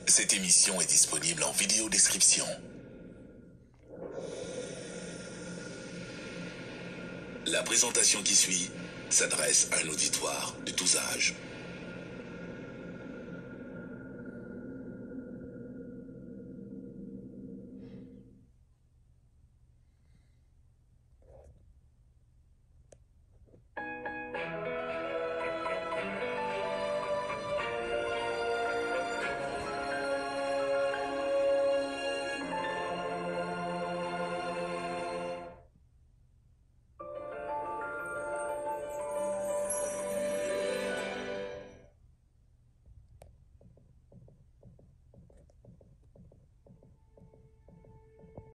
Cette émission est disponible en vidéo description. La présentation qui suit s'adresse à un auditoire de tous âges.